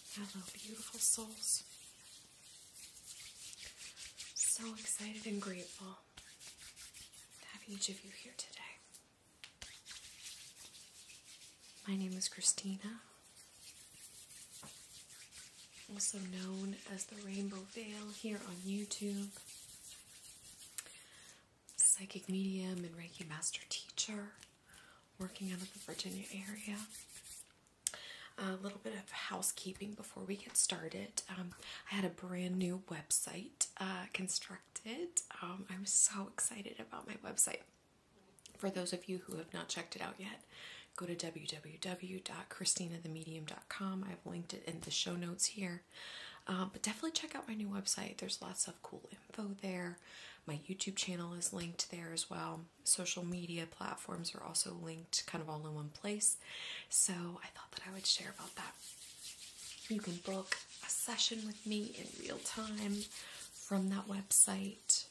Hello, beautiful souls. So excited and grateful to have each of you here today. My name is Christina, also known as the Rainbow Veil here on YouTube. Psychic medium and Reiki master teacher, working out of the Virginia area. A little bit of housekeeping before we get started. I had a brand new website constructed. I'm so excited about my website. For those of you who have not checked it out yet, go to www.christinathemedium.com. I've linked it in the show notes here. But definitely check out my new website. There's lots of cool info there. My YouTube channel is linked there as well. Social media platforms are also linked kind of all in one place. So I thought that I would share about that. You can book a session with me in real time from that website.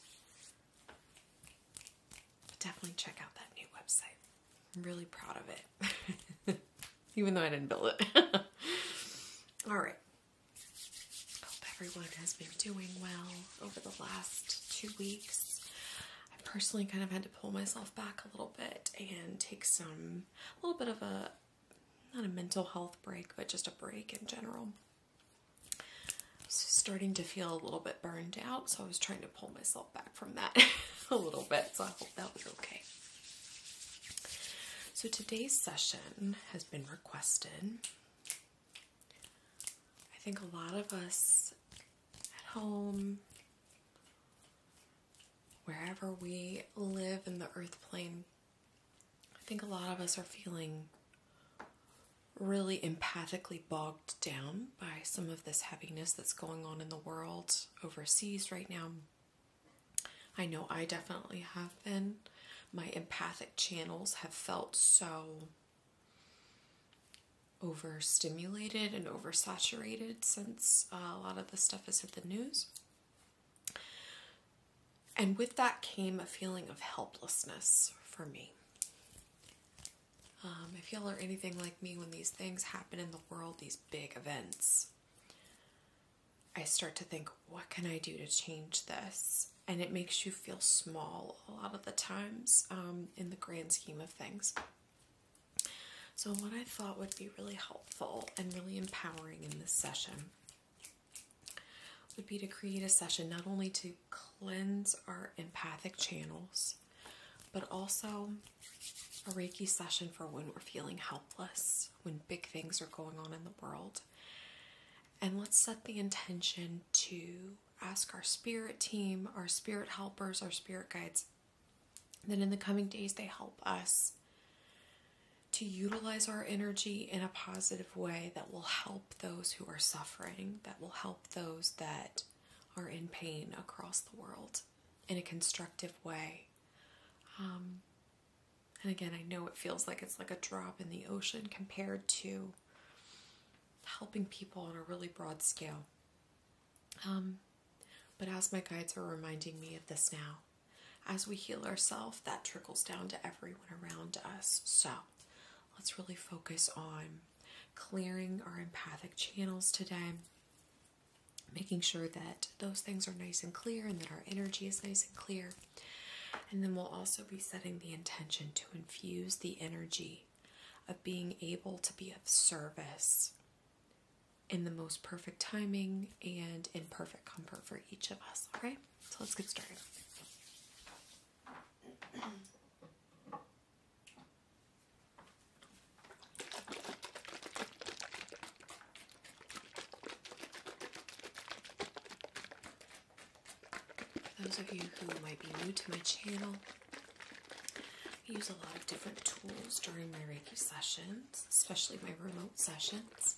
But definitely check out that new website. I'm really proud of it. Even though I didn't build it. All right. Hope everyone has been doing well over the last 2 weeks. I personally kind of had to pull myself back a little bit and take a little bit of a, not a mental health break, but just a break in general. I was starting to feel a little bit burned out, so I was trying to pull myself back from that a little bit, so I hope that was okay. So today's session has been requested. I think a lot of us at home, wherever we live in the earth plane, I think a lot of us are feeling really empathically bogged down by some of this heaviness that's going on in the world overseas right now. I know I definitely have been. My empathic channels have felt so overstimulated and oversaturated since a lot of the stuff has hit the news. And with that came a feeling of helplessness for me. If y'all are anything like me, when these things happen in the world, these big events, I start to think, what can I do to change this? And it makes you feel small a lot of the times in the grand scheme of things. So what I thought would be really helpful and really empowering in this session would be to create a session not only to cleanse our empathic channels, but also a Reiki session for when we're feeling helpless, when big things are going on in the world. And let's set the intention to ask our spirit team, our spirit helpers, our spirit guides, that in the coming days they help us to utilize our energy in a positive way that will help those who are suffering, that will help those that are in pain across the world in a constructive way. And again, I know it feels like it's like a drop in the ocean compared to helping people on a really broad scale. But as my guides are reminding me of this now, as we heal ourselves, that trickles down to everyone around us. So let's really focus on clearing our empathic channels today, making sure that those things are nice and clear and that our energy is nice and clear. And then we'll also be setting the intention to infuse the energy of being able to be of service in the most perfect timing and in perfect comfort for each of us. All right, so let's get started. For those of you who might be new to my channel, I use a lot of different tools during my Reiki sessions, especially my remote sessions.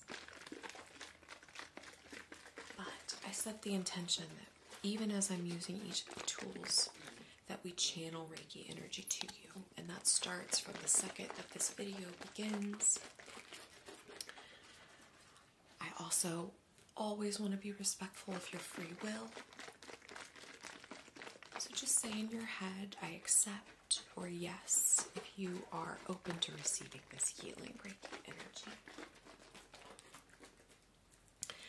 But I set the intention that even as I'm using each of the tools, that we channel Reiki energy to you. And that starts from the second that this video begins. I also always want to be respectful of your free will. So just say in your head, I accept, or yes, if you are open to receiving this healing Reiki energy.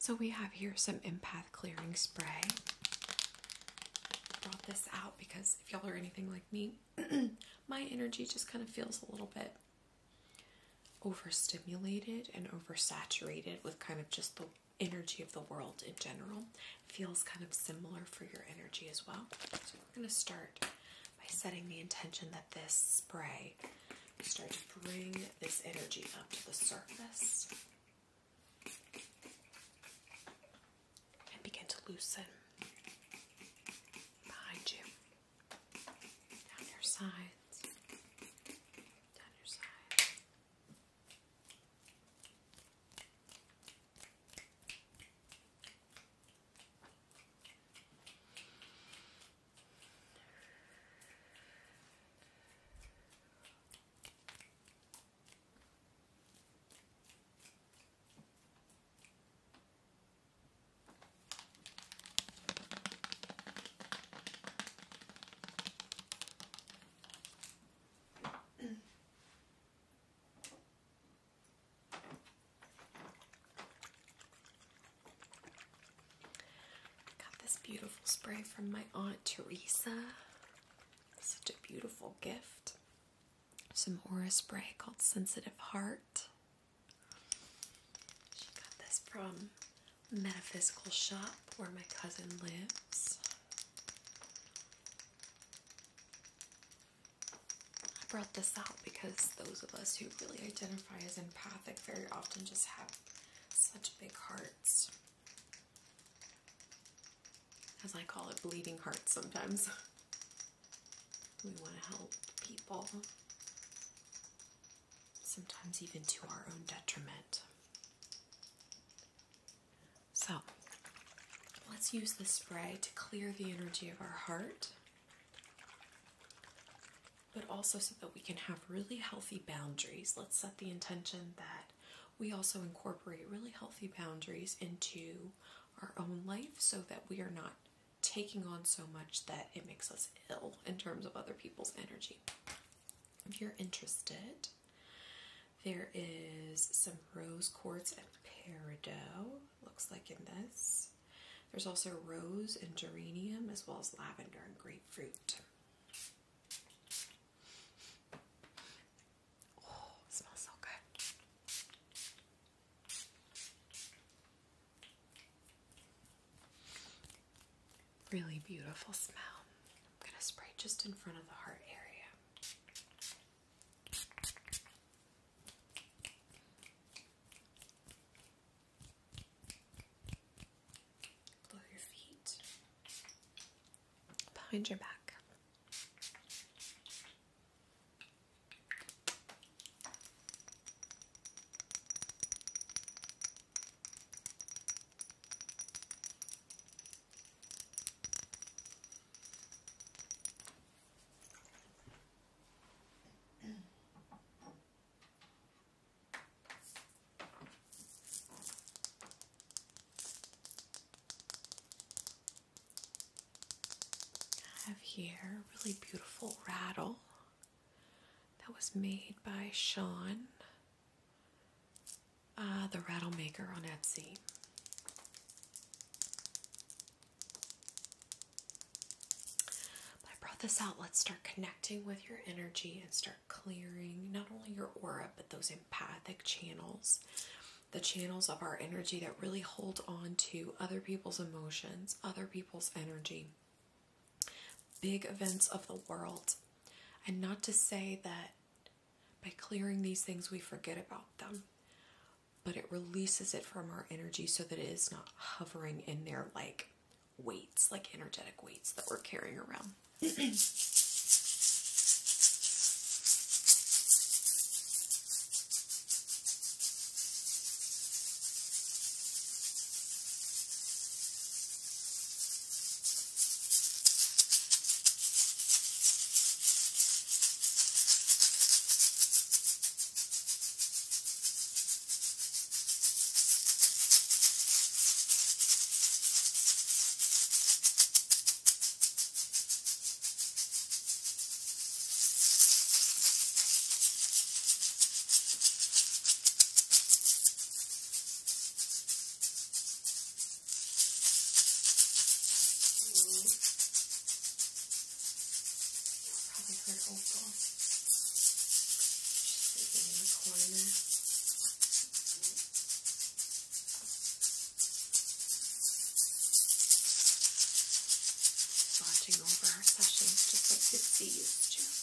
So we have here some Empath clearing spray. Brought this out because if y'all are anything like me, my energy just kind of feels a little bit overstimulated and oversaturated with kind of just the energy of the world in general. It feels kind of similar for your energy as well. So we're going to start by setting the intention that this spray will start to bring this energy up to the surface and begin to loosen behind you, down your sides, down your sides. Beautiful spray from my Aunt Teresa. Such a beautiful gift. Some aura spray called Sensitive Heart. She got this from Metaphysical Shop where my cousin lives. I brought this out because those of us who really identify as empathic very often just have such big hearts. As I call it, bleeding hearts sometimes. We want to help people, sometimes even to our own detriment. So, let's use this spray to clear the energy of our heart, but also so that we can have really healthy boundaries. Let's set the intention that we also incorporate really healthy boundaries into our own life so that we are not taking on so much that it makes us ill in terms of other people's energy. If you're interested, there is some rose quartz and peridot, looks like in this. There's also rose and geranium, as well as lavender and grapefruit. Oh, it smells so good. Really beautiful smell. I'm going to spray just in front of the heart area. Below your feet. Behind your back. I have here a really beautiful rattle that was made by Sean, the rattle maker on Etsy. But I brought this out. Let's start connecting with your energy and start clearing not only your aura, but those empathic channels, the channels of our energy that really hold on to other people's emotions, other people's energy, big events of the world. And not to say that by clearing these things we forget about them, but it releases it from our energy so that it is not hovering in there like weights, like energetic weights that we're carrying around. corner. Watching over our sessions just like Bitsy used to.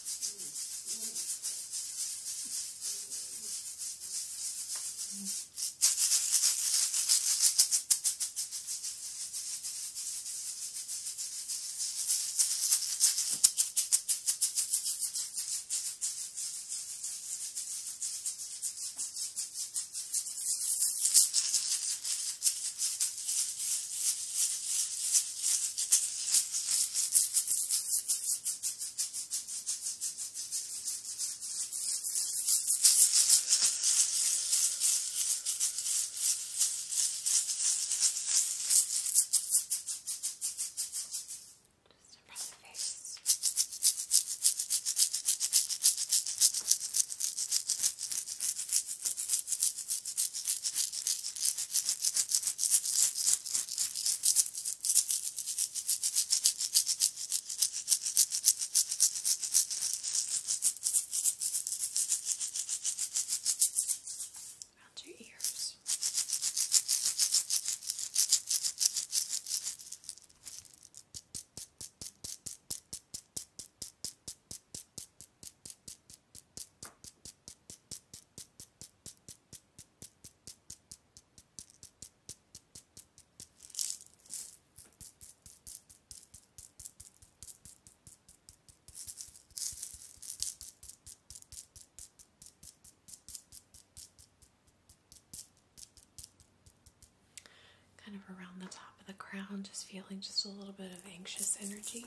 Kind of around the top of the crown, just feeling just a little bit of anxious energy.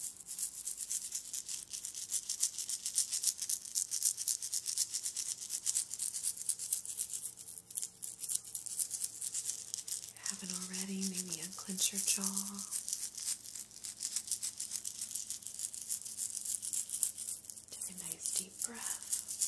If you haven't already, maybe unclench your jaw. Take a nice deep breath.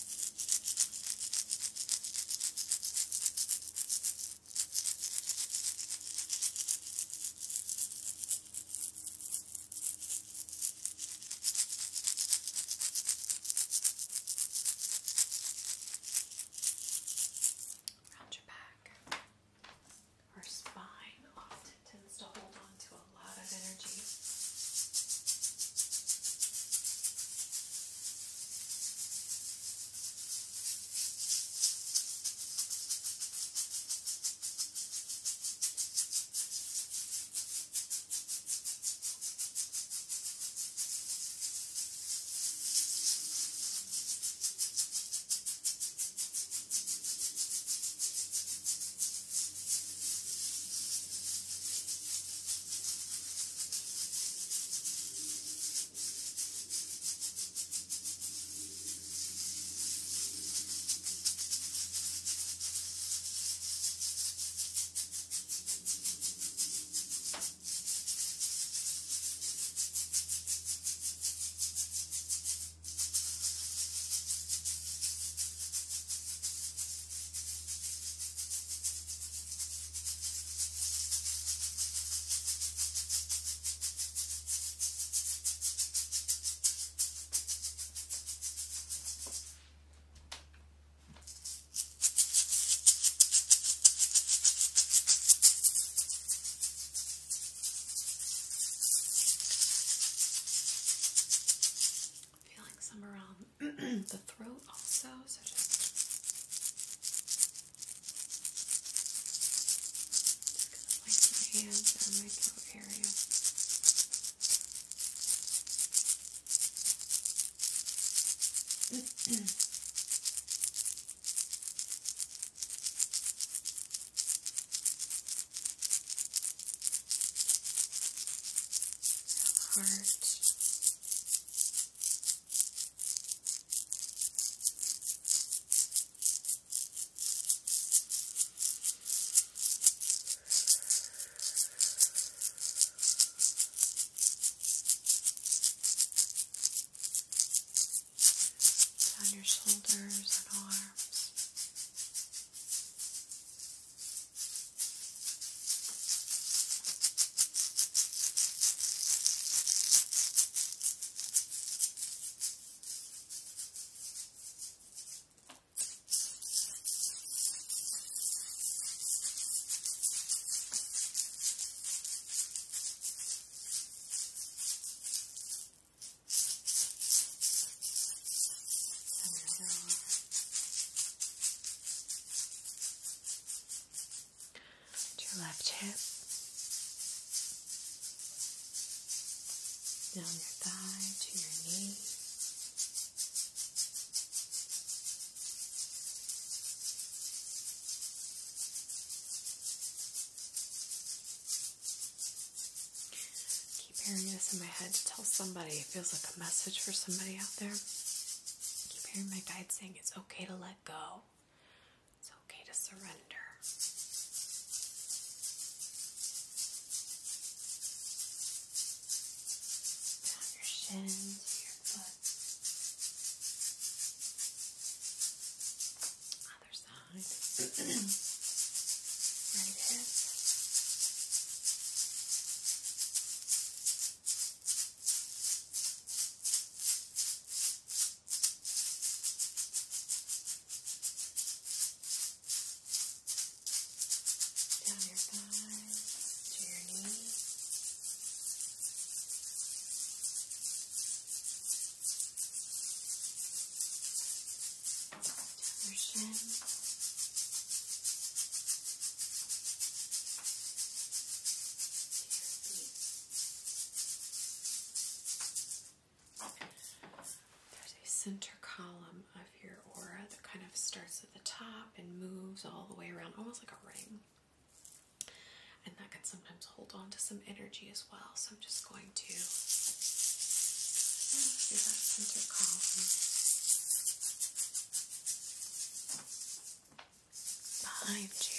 The throat also, so just gonna place my hands on my throat area. Heart. Your shoulders and arms. left hip, down your thigh to your knee. Keep hearing this in my head to tell somebody. It feels like a message for somebody out there. Keep hearing my guide saying it's okay to let go. It's okay to surrender. Down your shins, your foot. Other side. Right hip. Down your thighs to your knee. Down your shin. There's a center column of your aura that kind of starts at the top and moves all the way around, almost like a ring. And that can sometimes hold on to some energy as well. So I'm just going to do that center column behind you.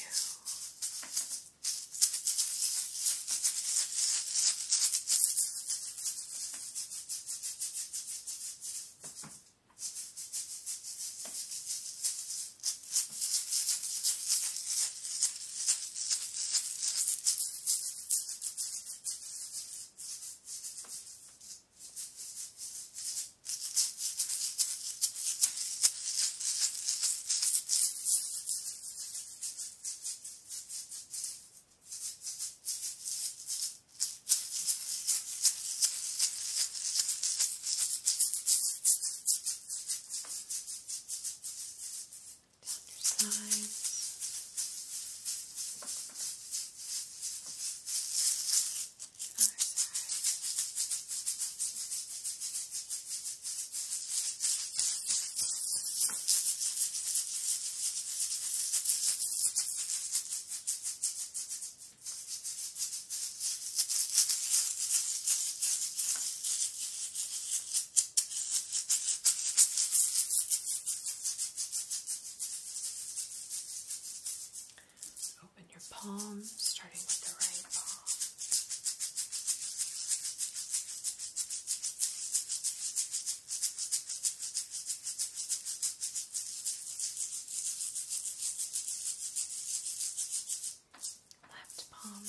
Palm, starting with the right palm. Left palm.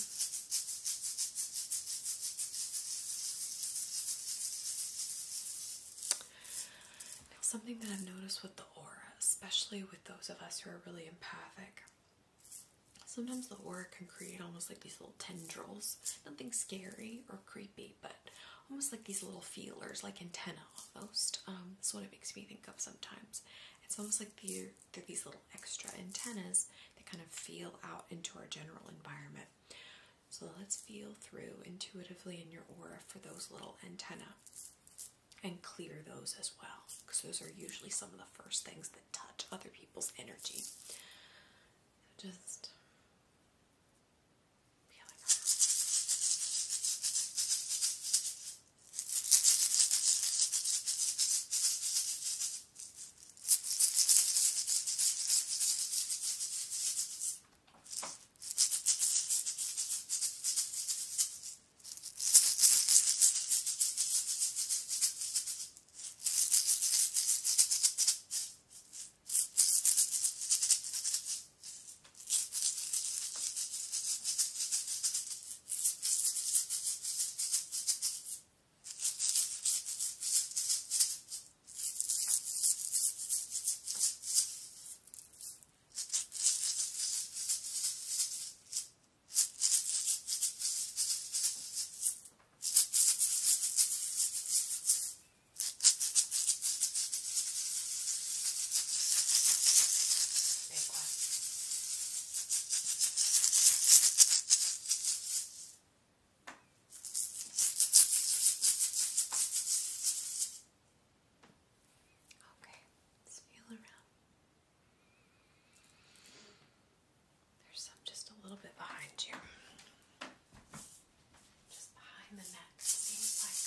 Now, something that I've noticed with the aura, especially with those of us who are really empathic, sometimes the aura can create almost like these little tendrils. Nothing scary or creepy, but almost like these little feelers, like antennae almost. That's what it makes me think of sometimes. It's almost like they're these little extra antennas that kind of feel out into our general environment. So let's feel through intuitively in your aura for those little antennae and clear those as well, because those are usually some of the first things that touch other people's energy. So just bit behind you. Just behind the neck, seems like.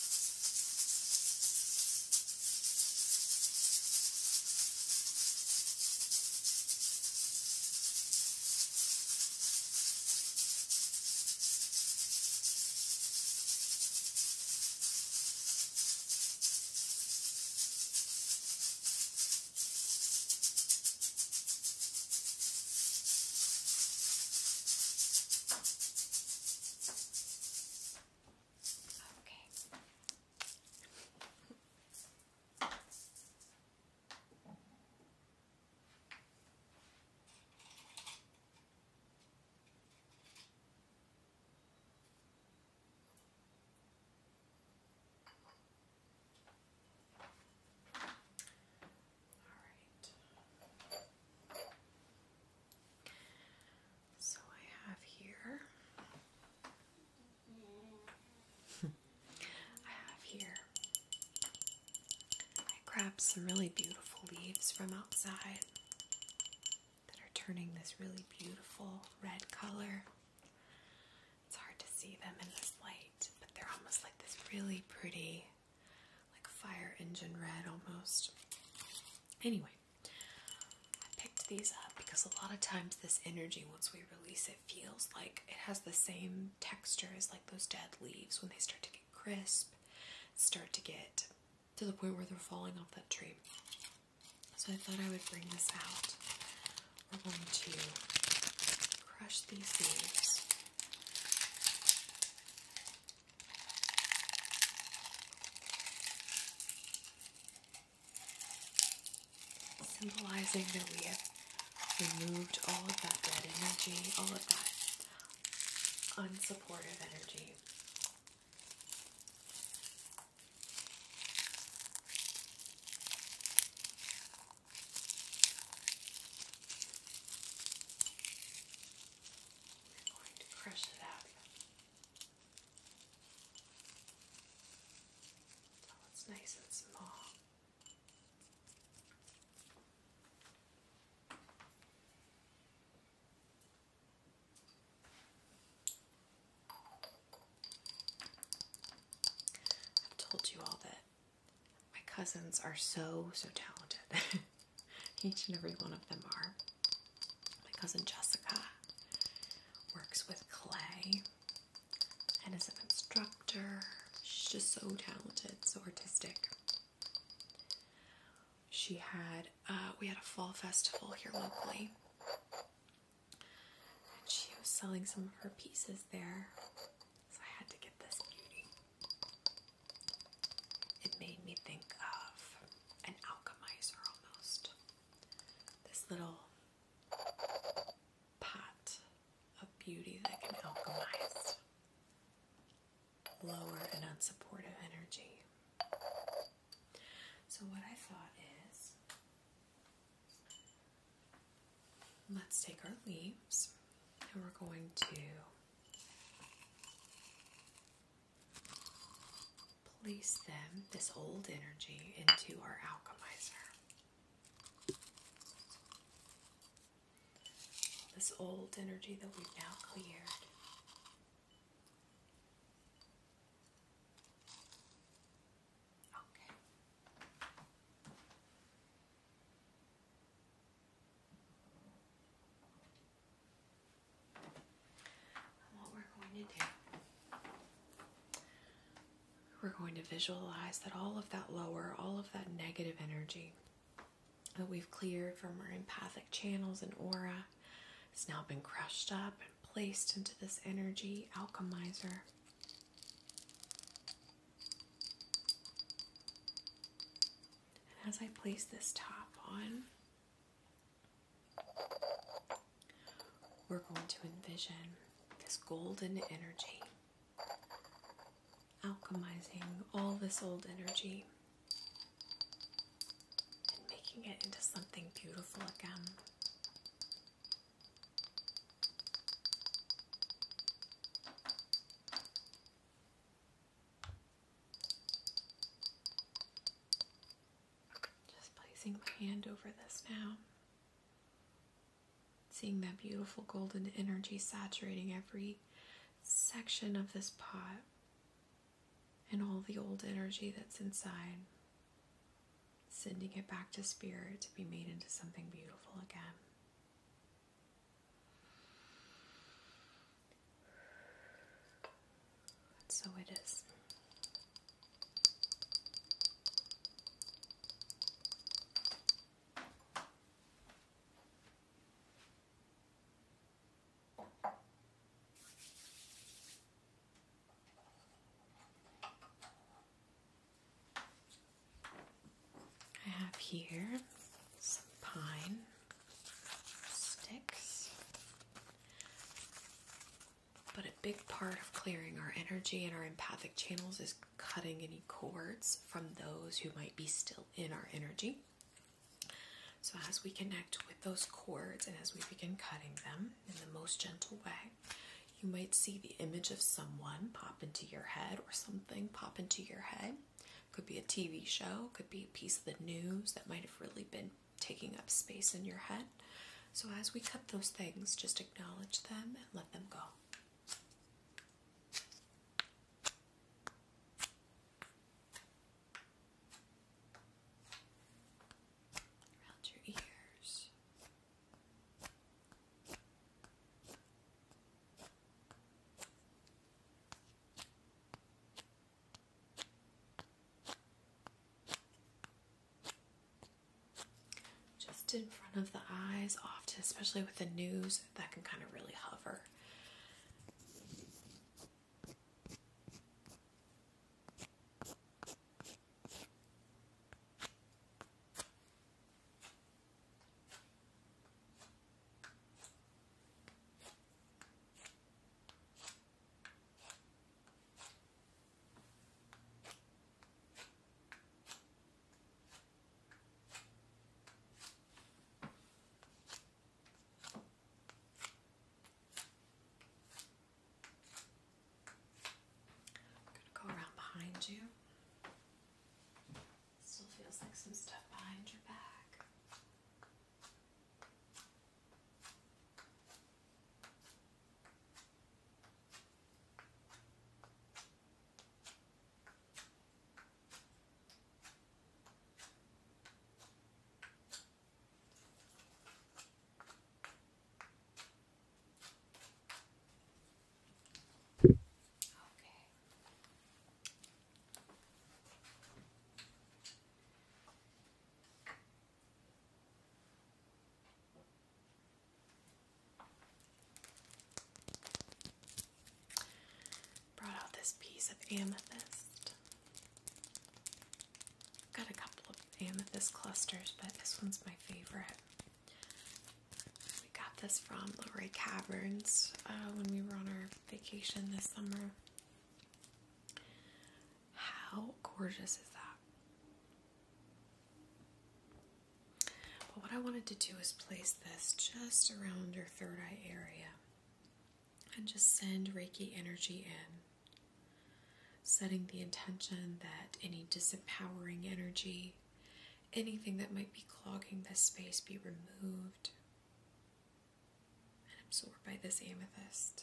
Grabbed some really beautiful leaves from outside that are turning this really beautiful red color. It's hard to see them in this light, but they're almost like this really pretty, like fire engine red almost. Anyway, I picked these up because a lot of times this energy, once we release it, feels like it has the same texture as like those dead leaves when they start to get crisp, start to get to the point where they're falling off that tree. So I thought I would bring this out. We're going to crush these leaves. Symbolizing that we have removed all of that dead energy, all of that unsupportive energy. Crush it out. So it's nice and small. I've told you all that my cousins are so talented. Each and every one of them are. My cousin Jessica works with clay and is an instructor. She's just so talented, so artistic. We had a fall festival here locally, and she was selling some of her pieces there, so I had to get this beauty. It made me think of an alchemizer almost. This little pot of beauty that can alchemize lower and unsupportive energy. So what I thought is, let's take our leaves and we're going to place them, this old energy, into our alchemizer. This old energy that we've now cleared. Okay. And what we're going to do, we're going to visualize that all of that lower, all of that negative energy that we've cleared from our empathic channels and aura has now been crushed up and placed into this energy alchemizer. And as I place this top on, we're going to envision this golden energy alchemizing all this old energy and making it into something beautiful again. Just placing my hand over this now. Seeing that beautiful golden energy saturating every section of this pot and all the old energy that's inside. Sending it back to spirit to be made into something beautiful again. And so it is. I have here some pine sticks, but a big part of clearing our energy and our empathic channels is cutting any cords from those who might be still in our energy. So as we connect with those cords and as we begin cutting them in the most gentle way, you might see the image of someone pop into your head or something pop into your head. Could be a TV show, could be a piece of the news that might have really been taking up space in your head. So as we cut those things, just acknowledge them and let them go. Around your ears. In front of the eyes, often, especially with the news, that can kind of really hover. You. Still feels like some stuff behind your back. This piece of amethyst. Got a couple of amethyst clusters, but this one's my favorite. We got this from Lorraine Caverns when we were on our vacation this summer. How gorgeous is that? But what I wanted to do is place this just around your third eye area and just send Reiki energy in. Setting the intention that any disempowering energy, anything that might be clogging this space, be removed and absorbed by this amethyst.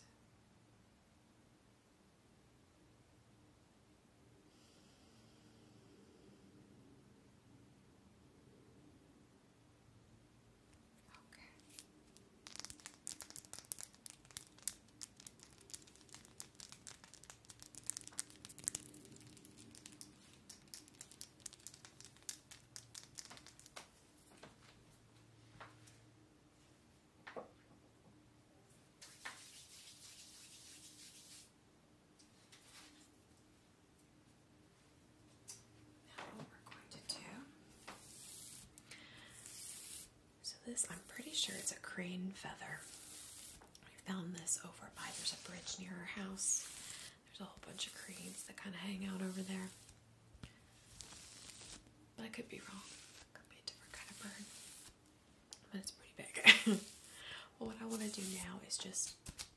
This, I'm pretty sure it's a crane feather. I found this over by, there's a bridge near our house. There's a whole bunch of cranes that kind of hang out over there. But I could be wrong. It could be a different kind of bird. But it's pretty big. Well, what I want to do now is just,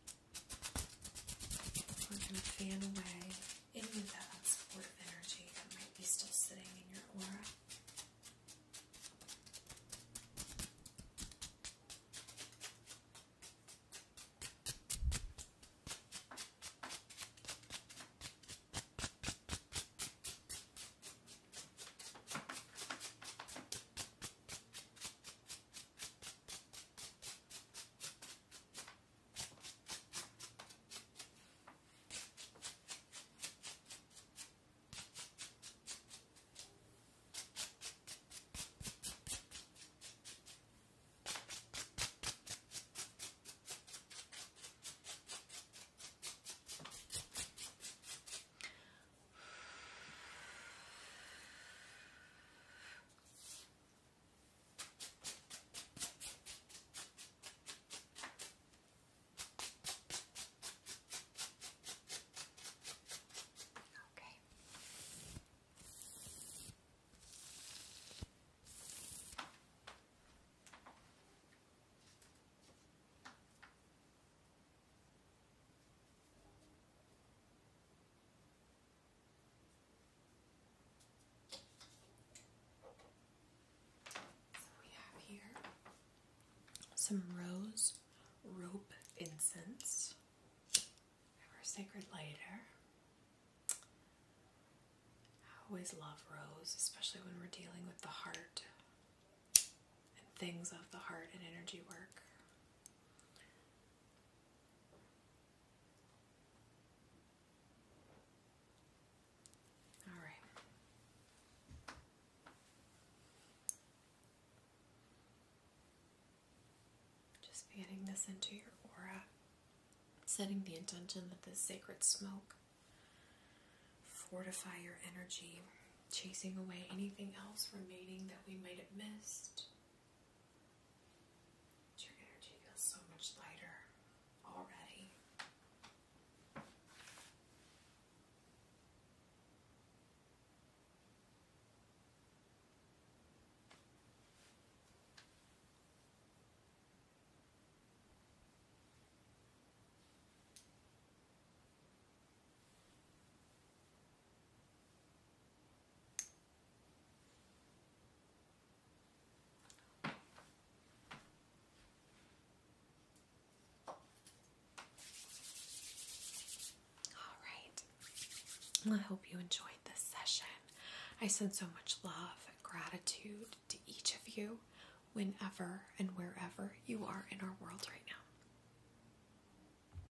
we're going to fan away any of that unsupportive energy that might be still sitting in your aura. some rose rope incense, our sacred lighter. I always love rose, especially when we're dealing with the heart and things of the heart and energy work. All right. Just getting this into your aura, setting the intention that this sacred smoke fortify your energy, chasing away anything else remaining that we might have missed. Your energy feels so much lighter already. I hope you enjoyed this session. I send so much love and gratitude to each of you whenever and wherever you are in our world right now.